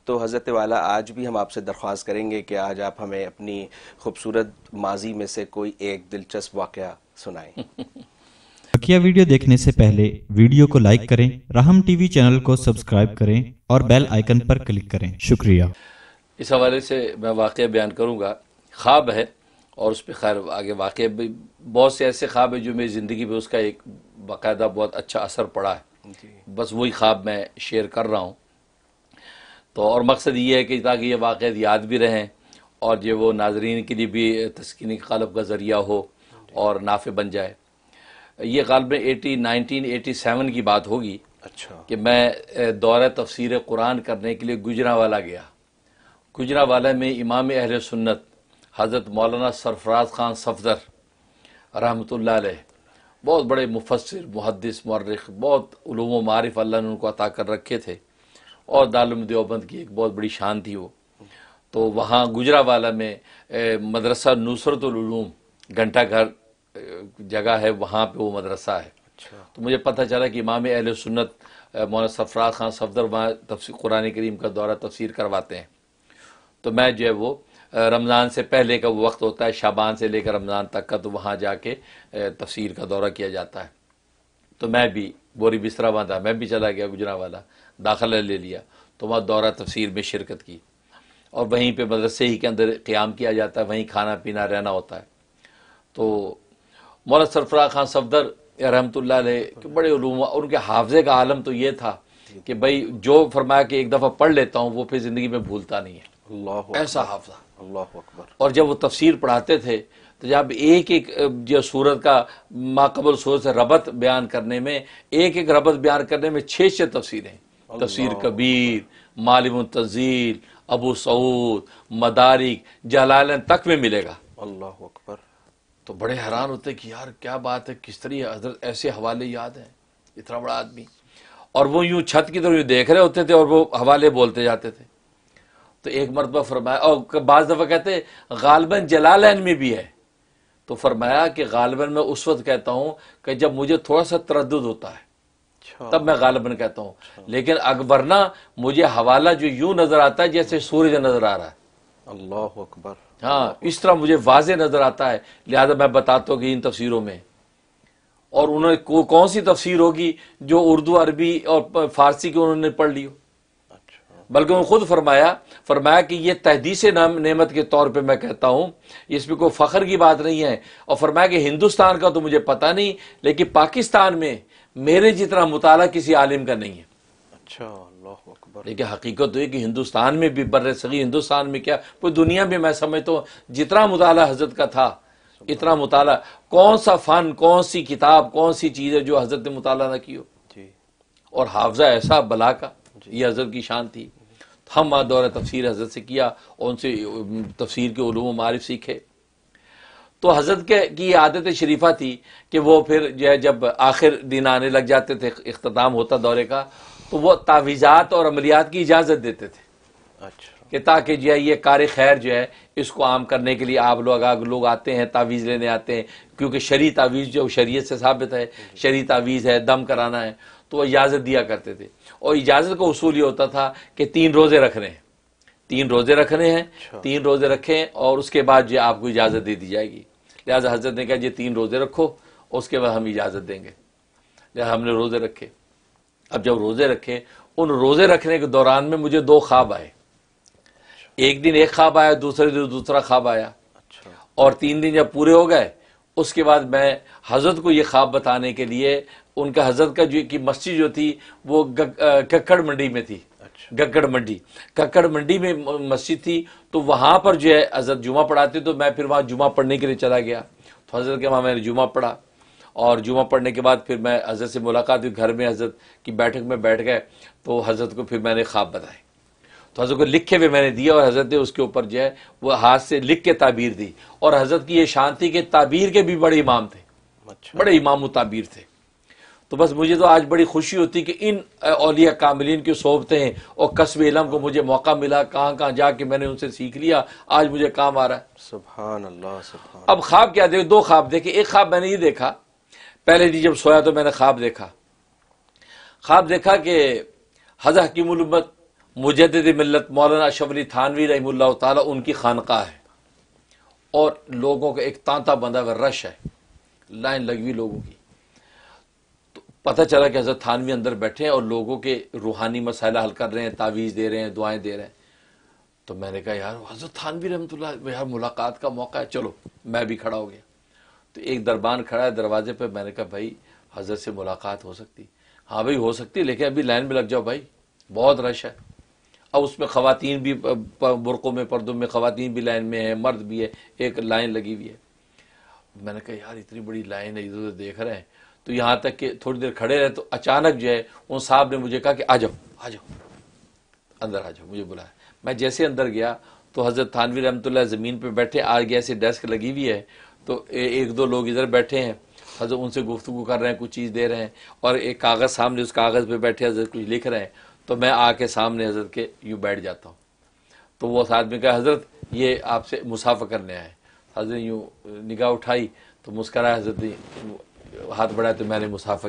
تو حضرت والا آج بھی ہم آپ سے درخواست کریں گے کہ آج آپ ہمیں اپنی خوبصورت ماضی میں سے کوئی ایک دلچسپ واقعہ سنائیں۔ بقیہ ویڈیو دیکھنے سے پہلے ویڈیو کو لائک کریں، راہم ٹی وی چینل کو سبسکرائب کریں اور بیل آئیکن پر کلک کریں۔ شکریہ۔ اس حوالے سے میں واقعہ بیان کروں گا، خواب ہے، اور اس پہ خیر آگے واقعہ بھی بہت سے ایسے خواب ہیں جو میری زندگی پہ اس کا ایک باقاعدہ بہت اچھا اثر پڑا ہے، بس وہی خواب میں شیئر کر رہا ہوں۔ تو اور مقصد یہ ہے کہ تاکہ یہ واقعات یاد بھی رہیں اور جو وہ ناظرین کے لیے بھی تسکین قلب کا ذریعہ ہو اور نافع بن جائے۔ یہ غالباً 1987 کی بات ہوگی کہ میں دورہ تفسیر قرآن کرنے کے لیے گجرانوالہ گیا۔ گجرانوالہ میں امام اہل سنت حضرت مولانا سرفراز خان صفدر رحمۃ اللہ علیہ، بہت بڑے مفسر، محدث، مورخ، بہت علوم و معارف اللہ نے ان کو عطا کر رکھے تھے، اور دارالعلوم دیوبند کی ایک بہت بڑی شان تھی وہ۔ تو وہاں گجرانوالہ میں مدرسہ نصرت العلوم گھنٹہ گھر جگہ ہے، وہاں پہ وہ مدرسہ ہے۔ تو مجھے پتہ چلا کہ امام اہل سنت مولانا سرفراز خان صفدر وہاں تفسیر قرآن کریم کا دورہ تفسیر کرواتے ہیں۔ تو میں جو ہے وہ رمضان سے پہلے کا وہ وقت ہوتا ہے، شعبان سے لے کر رمضان تک کا، تو وہاں جا کے تفسیر کا دورہ کیا جاتا ہے۔ تو میں بھی بوری بسترا باندھا، میں بھی چلا گیا گجرانوالہ، داخلہ لے لیا، تو وہاں دورہ تفسیر میں شرکت کی، اور وہیں پہ مدرسے ہی کے اندر قیام کیا جاتا ہے، وہیں کھانا پینا رہنا ہوتا ہے۔ تو مولانا سرفراز خان صفدر رحمۃ اللہ علیہ بڑے علوم، ان کے حافظے کا عالم تو یہ تھا کہ بھائی جو فرمایا کہ ایک دفعہ پڑھ لیتا ہوں وہ پھر زندگی میں بھولتا نہیں ہے، ایسا حافظہ۔ اللہ اکبر۔ اور جب وہ تفسیر پڑھاتے تھے تو جب ایک ایک جو سورت کا ماقبل سورت سے ربط بیان کرنے میں، ایک ایک ربط بیان کرنے میں 6 تفسیریں، تفسیر کبیر، معالم التنزیل، ابو سعود، مدارک، جلالین تک میں ملے گا۔ اللہ اکبر۔ تو بڑے حیران ہوتے کہ یار کیا بات ہے، کس طرح حضرت ایسے حوالے یاد ہیں، اتنا بڑا آدمی، اور وہ یوں چھت کی طرف دیکھ رہے ہوتے تھے اور وہ حوالے بولتے جاتے تھے۔ تو ایک مرتبہ فرمایا، اور بعض دفعہ کہتے غالباً جلالین میں بھی ہے، تو فرمایا کہ غالباً میں اس وقت کہتا ہوں کہ جب مجھے تھوڑا سا تردد ہوتا ہے تب میں غالباً کہتا ہوں، لیکن ورنہ مجھے حوالہ جو یوں نظر آتا ہے جیسے سورج نظر آ رہا ہے۔ اللہ اکبر۔ ہاں، اس طرح مجھے واضح نظر آتا ہے، لہذا میں بتاتا ہوں کہ ان تفسیروں میں، اور انہوں نے کون سی تفسیر ہوگی جو اردو، عربی اور فارسی کی انہوں نے پڑھ لی ہو، بلکہ انہوں نے خود فرمایا کہ یہ تحدیث نعمت کے طور پہ میں کہتا ہوں، اس میں کوئی فخر کی بات نہیں ہے، اور فرمایا کہ ہندوستان کا تو مجھے پتہ نہیں، لیکن پاکستان میں میرے جتنا مطالعہ کسی عالم کا نہیں ہے۔ اچھا، اللہ اکبر۔ لیکن حقیقت تو یہ کہ ہندوستان میں بھی، بر صغیر ہندوستان میں کیا پوری دنیا میں میں سمجھتا ہوں جتنا مطالعہ حضرت کا تھا، اتنا مطالعہ کون سا فن، کون سی کتاب، کون سی چیز ہے جو حضرت نے مطالعہ نہ کی ہو۔ اور حافظہ ایسا بلا کا، یہ حضرت کی شان تھی۔ ہم وہاں دورہ تفسیر حضرت سے کیا اور ان سے تفسیر کے علوم و معارف سیکھے۔ تو حضرت کی عادت شریفہ تھی کہ وہ پھر جو ہے جب آخر دن آنے لگ جاتے تھے، اختتام ہوتا دورے کا، تو وہ تعویذات اور عملیات کی اجازت دیتے تھے کہ تاکہ جو ہے یہ کار خیر جو ہے اس کو عام کرنے کے لیے آپ لوگ آتے ہیں، تعویذ لینے آتے ہیں، کیونکہ شرعی تعویذ جو شریعت سے ثابت ہے، شرعی تعویذ ہے، دم کرانا ہے، تو وہ اجازت دیا کرتے تھے۔ اور اجازت کا اصول یہ ہوتا تھا کہ 3 روزے رکھنے ہیں، 3 روزے رکھنے ہیں، 3 روزے رکھیں اور اس کے بعد جو آپ کو اجازت دے دی جائے گی۔ لہٰذا حضرت نے کہا یہ 3 روزے رکھو، اس کے بعد ہم اجازت دیں گے۔ لہٰذا ہم نے روزے رکھے۔ اب جب روزے رکھے، ان روزے رکھنے کے دوران میں مجھے 2 خواب آئے، ایک دن ایک خواب آیا، دوسرے دن دوسرا خواب آیا، اور 3 دن جب پورے ہو گئے اس کے بعد میں حضرت کو یہ خواب بتانے کے لیے، ان کا حضرت کا جو کی مسجد جو تھی وہ ککڑ منڈی میں تھی، ککڑ منڈی میں مسجد تھی، تو وہاں پر جو ہے حضرت جمعہ پڑھاتے، تو میں پھر وہاں جمعہ پڑھنے کے لیے چلا گیا۔ تو حضرت کے وہاں میں نے جمعہ پڑھا، اور جمعہ پڑھنے کے بعد پھر میں حضرت سے ملاقات ہوئی، گھر میں حضرت کی بیٹھک میں بیٹھ گئے، تو حضرت کو پھر میں نے خواب بتائے، تو حضرت کو لکھ کے بھی میں نے دیا، اور حضرت نے اس کے اوپر جو ہے وہ ہاتھ سے لکھ کے تعبیر دی، اور حضرت کی یہ شان تھی کہ تعبیر کے بھی بڑے امام تھے، بڑے امام و تعبیر تھے۔ تو بس مجھے تو آج بڑی خوشی ہوتی کہ ان اولیاء کاملین کی صحبتیں اور کسب علم کو مجھے موقع ملا، کہاں جا کے میں نے ان سے سیکھ لیا، آج مجھے کام آ رہا ہے۔ سبحان اللہ، سبحان۔ اب خواب کیا دیکھے؟ 2 خواب دیکھے۔ ایک خواب میں نے یہ دیکھا، پہلے جب سویا تو میں نے خواب دیکھا کہ حضرت حکیم الامت مجدد ملت مولانا اشرف علی تھانوی رحمہ اللہ تعالیٰ ان کی خانقاہ ہے، اور لوگوں کا ایک تانتا بندہ ہوا رش ہے، لائن لگی ہوئی لوگوں کی. تو پتہ چلا کہ حضرت تھانوی اندر بیٹھے ہیں اور لوگوں کے روحانی مسائل حل کر رہے ہیں، تعویذ دے رہے ہیں، دعائیں دے رہے ہیں. تو میں نے کہا یار حضرت تھانوی رحمۃ اللہ، یار ملاقات کا موقع ہے، چلو. میں بھی کھڑا ہو گیا. تو ایک دربان کھڑا ہے دروازے پہ. میں نے کہا بھائی حضرت سے ملاقات ہو سکتی؟ ہاں بھائی ہو سکتی، لیکن ابھی لائن میں لگ جاؤ بھائی، بہت رش ہے. اب اس میں خواتین بھی برقعوں میں، پردوں میں خواتین بھی لائن میں ہیں، مرد بھی ہے، ایک لائن لگی ہوئی ہے. میں نے کہا یار اتنی بڑی لائن ہے، ادھر ادھر دیکھ رہے ہیں. تو یہاں تک کہ تھوڑی دیر کھڑے رہے تو اچانک جو ہے ان صاحب نے مجھے کہا کہ آ جاؤ آ جاؤ اندر آ جاؤ. مجھے بلایا. میں جیسے اندر گیا تو حضرت تھانوی رحمۃ اللہ زمین پہ بیٹھے، آگے ایسے ڈیسک لگی ہوئی ہے، تو ایک دو لوگ ادھر بیٹھے ہیں، حضرت ان سے گفتگو کر رہے ہیں، کچھ چیز دے رہے ہیں، اور ایک کاغذ سامنے، اس کاغذ پہ بیٹھے حضرت کچھ لکھ رہے ہیں. تو میں آ کے سامنے حضرت کے یوں بیٹھ جاتا ہوں. تو وہ ساتھ میں کہا حضرت یہ آپ سے مصافحہ کرنے آئے. حضرت یوں نگاہ اٹھائی تو مسکرایا، حضرت نے ہاتھ بڑھایا تو میں نے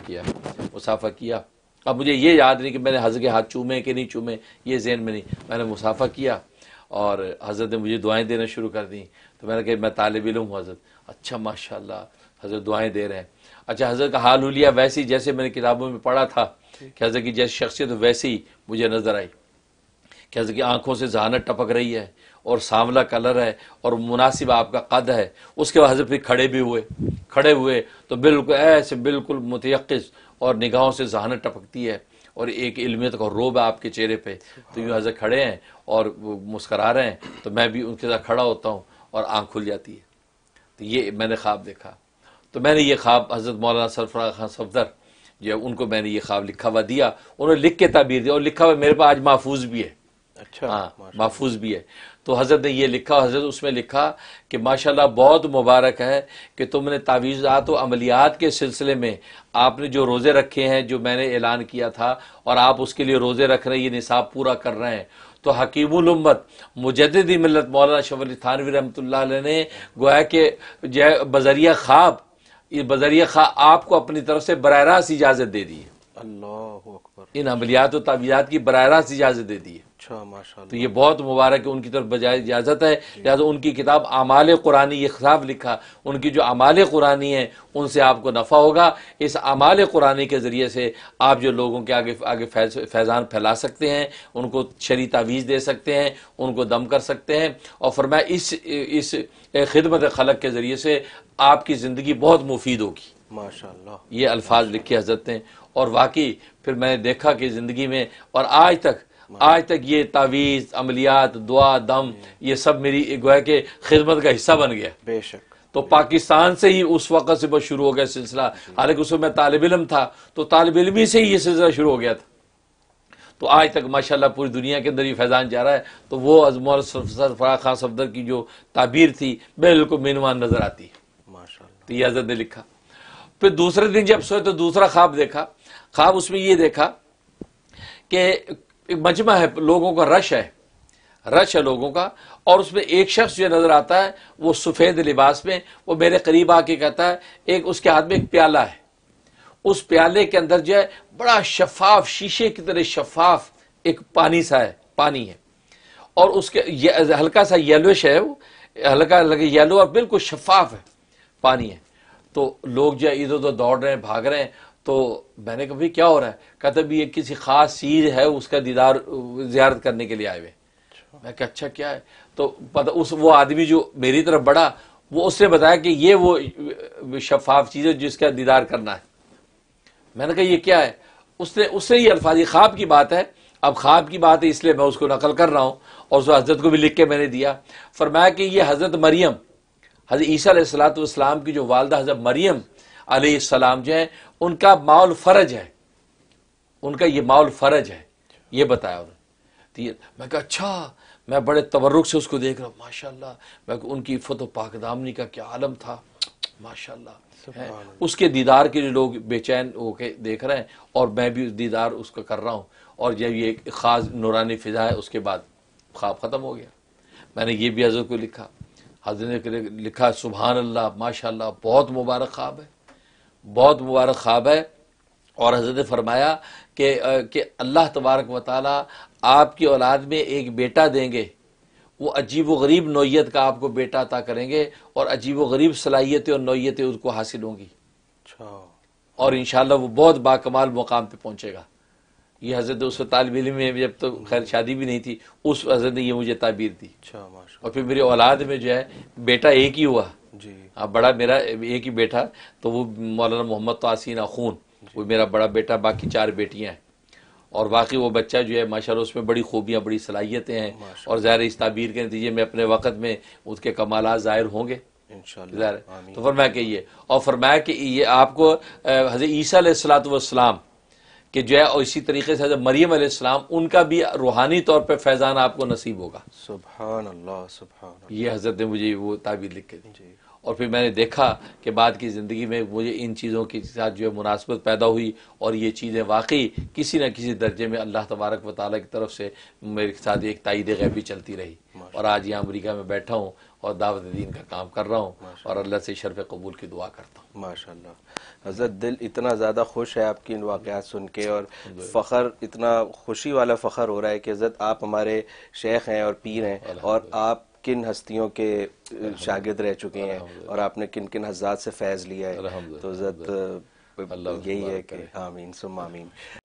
مصافحہ کیا. اب مجھے یہ یاد نہیں کہ میں نے حضرت کے ہاتھ چومے کہ نہیں چومے، یہ ذہن میں نہیں. میں نے مصافحہ کیا اور حضرت نے مجھے دعائیں دینا شروع کر دیں. تو میں نے کہا میں طالب علم ہوں حضرت. اچھا ماشاءاللہ، حضرت دعائیں دے رہے ہیں. اچھا حضرت کا حال حلیہ ویسی جیسے میں نے کتابوں میں پڑھا تھا کہ حضرت کی جیسی شخصیت ویسی ہی مجھے نظر آئی، کہ حضرت کی آنکھوں سے ذہانت ٹپک رہی ہے اور سانولا کلر ہے اور مناسب آپ کا قد ہے. اس کے بعد حضرت پھر کھڑے ہوئے تو بالکل ایسے بالکل متیقظ اور نگاہوں سے ذہانت ٹپکتی ہے اور ایک علمیت کا روب ہے آپ کے چہرے پہ. تو یوں حضرت کھڑے ہیں اور وہ مسکرا رہے ہیں تو میں بھی ان کے ساتھ کھڑا ہوتا ہوں اور آنکھ کھل جاتی ہے. تو یہ میں نے خواب دیکھا. تو میں نے یہ خواب حضرت مولانا سرفراز خان صفدر جو ان کو میں نے یہ خواب لکھا ہوا دیا، انہوں نے لکھ کے تعبیر دیا اور لکھا ہوا میرے پاس آج محفوظ بھی ہے. اچھا ہاں محفوظ بھی ہے. تو حضرت نے یہ لکھا، حضرت اس میں لکھا کہ ماشاءاللہ بہت مبارک ہے کہ تم نے تعویذات و عملیات کے سلسلے میں آپ نے جو روزے رکھے ہیں، جو میں نے اعلان کیا تھا، اور آپ اس کے لیے روزے رکھ رہے ہیں، یہ نصاب پورا کر رہے ہیں. تو حکیم الامت مجدد ملت مولانا اشرف علی تھانوی رحمۃ اللہ علیہ نے گویا کہ بذریعہ خواب آپ کو اپنی طرف سے براہ راست اجازت دے دی ہے. اللہ اکبر. ان عملیات و تعویذات کی براہ راست اجازت دے دی ہے. اچھا ماشاءاللہ. تو یہ بہت مبارک ہے، ان کی طرف بجائے اجازت ہے. لہٰذا ان کی کتاب اعمال قرآنی، یہ خطاب لکھا، ان کی جو اعمال قرآنی ہیں ان سے آپ کو نفع ہوگا. اس اعمال قرآنی کے ذریعے سے آپ جو لوگوں کے آگے فیضان پھیلا سکتے ہیں، ان کو شرعی تعویذ دے سکتے ہیں، ان کو دم کر سکتے ہیں. اور فرمایا اس خدمت خلق کے ذریعے سے آپ کی زندگی بہت مفید ہوگی. ماشاءاللہ. یہ الفاظ لکھے حضرت نے. اور واقعی پھر میں نے دیکھا کہ زندگی میں اور آج تک یہ تعویذ، عملیات، دعا، دم، یہ سب میری گویا کہ خدمت کا حصہ بن گیا. بے شک. تو پاکستان سے ہی اس وقت سے بس شروع ہو گیا سلسلہ. حالانکہ اس میں میں طالب علم تھا تو طالب علمی سے ہی یہ سلسلہ شروع ہو گیا تھا. تو آج تک ماشاءاللہ پوری دنیا کے اندر یہ فیضان جا رہا ہے. تو وہ مولانا سرفراز خان صفدر کی جو تعبیر تھی بالکل مینوان نظر آتی ہے. ماشاءاللہ. تو یہ حضرت نے لکھا. پھر دوسرے دن جب سوئے تو دوسرا خواب دیکھا. خواب اس میں یہ دیکھا کہ ایک مجمع ہے، لوگوں کا رش ہے لوگوں کا، اور اس میں ایک شخص جو نظر آتا ہے وہ سفید لباس میں، وہ میرے قریب آ کے کہتا ہے، ایک اس کے ہاتھ میں ایک پیالہ ہے، اس پیالے کے اندر جو ہے بڑا شفاف، شیشے کی طرح شفاف ایک پانی ہے، اور اس کے ہلکا سا یلوش ہے، وہ ہلکا یلو اور بالکل شفاف ہے پانی ہے. تو لوگ جو ادھر ادھر دوڑ رہے ہیں، بھاگ رہے ہیں. تو میں نے کہا بھائی کیا ہو رہا ہے؟ کہتا بھی یہ کسی خاص چیز ہے، اس کا زیارت کرنے کے لیے آئے ہوئے. میں کہا اچھا کیا ہے؟ تو وہ آدمی جو میری طرف بڑھا، وہ اس نے بتایا کہ یہ وہ شفاف چیز ہے جس کا دیدار کرنا ہے. میں نے کہا یہ کیا ہے؟ اس نے یہ الفاظ، یہ خواب کی بات ہے. اب خواب کی بات ہے اس لیے میں اس کو نقل کر رہا ہوں، اور اس حضرت کو بھی لکھ کے میں نے دیا. فرمایا کہ یہ حضرت مریم، حضرت عیسیٰ علیہ السلام کی جو والدہ حضرت مریم علیہ السلام جو ہیں، ان کا ماؤل فرج ہے، ان کا یہ ماؤل فرج ہے، یہ بتایا انہوں نے. میں کہا اچھا. میں بڑے تبرک سے اس کو دیکھ رہا ہوں. ماشاءاللہ. میں ان کی عفت و پاک دامنی کا کیا عالم تھا. ماشاءاللہ. اس کے دیدار کے لیے لوگ بے چین ہو کے دیکھ رہے ہیں، اور میں بھی دیدار اس کا کر رہا ہوں. اور جب یہ خاص نورانی فضا ہے، اس کے بعد خواب ختم ہو گیا. میں نے یہ بھی حضرت کو لکھا. حضرت نے لکھا سبحان اللہ، ماشاءاللہ بہت مبارک خواب ہے، بہت مبارک خواب ہے. اور حضرت نے فرمایا کہ اللہ تبارک و تعالیٰ آپ کی اولاد میں ایک بیٹا دیں گے، وہ عجیب و غریب نوعیت کا آپ کو بیٹا عطا کریں گے، اور عجیب و غریب صلاحیتیں اور نوعیتیں اس کو حاصل ہوں گی، اور انشاءاللہ وہ بہت باکمال مقام پہ پہنچے گا۔ یہ حضرت اس طالب علم میں جب تو خیر شادی بھی نہیں تھی، اس حضرت نے یہ مجھے تعبیر دی، اور پھر میری اولاد میں جو ہے بیٹا ایک ہی ہوا، بڑا میرا ایک ہی بیٹا، تو وہ مولانا محمد تواسین اخون، وہ میرا بڑا بیٹا، باقی 4 بیٹیاں ہیں، اور واقعی وہ بچہ جو ہے ماشاءاللہ اس میں بڑی خوبیاں، بڑی صلاحیتیں ہیں، اور ظاہر اس تعبیر کے نتیجے میں اپنے وقت میں اس کے کمالات ظاہر ہوں گے انشاءاللہ۔ تو فرمایا کہ یہ، اور فرمایا کہ یہ آپ کو حضرت عیسیٰ علیہ الصلوۃ والسلام کہ جو ہے، اور اسی طریقے سے حضرت مریم علیہ السلام، ان کا بھی روحانی طور پہ فیضان آپ کو نصیب ہوگا۔ سبحان اللہ، سبحان اللہ۔ یہ حضرت نے مجھے وہ تعبیر لکھ کے دی، اور پھر میں نے دیکھا کہ بعد کی زندگی میں مجھے ان چیزوں کے ساتھ جو ہے مناسبت پیدا ہوئی، اور یہ چیزیں واقعی کسی نہ کسی درجے میں اللہ تبارک و تعالیٰ کی طرف سے میرے ساتھ ایک تائید غیبی چلتی رہی، اور آج یہاں امریکہ میں بیٹھا ہوں اور دعوت دین کا کام کر رہا ہوں، اور اللہ سے شرف قبول کی دعا کرتا ہوں۔ ماشاءاللہ حضرت، دل اتنا زیادہ خوش ہے آپ کی ان واقعات سن کے، اور فخر، اتنا خوشی والا فخر ہو رہا ہے کہ حضرت آپ ہمارے شیخ ہیں اور پیر ہیں، اور آپ کن ہستیوں کے شاگرد رہ چکے ہیں، اور آپ نے کن کن حضرات سے فیض لیا ہے، تو حضرت یہی ہے کہ آمین ثم آمین۔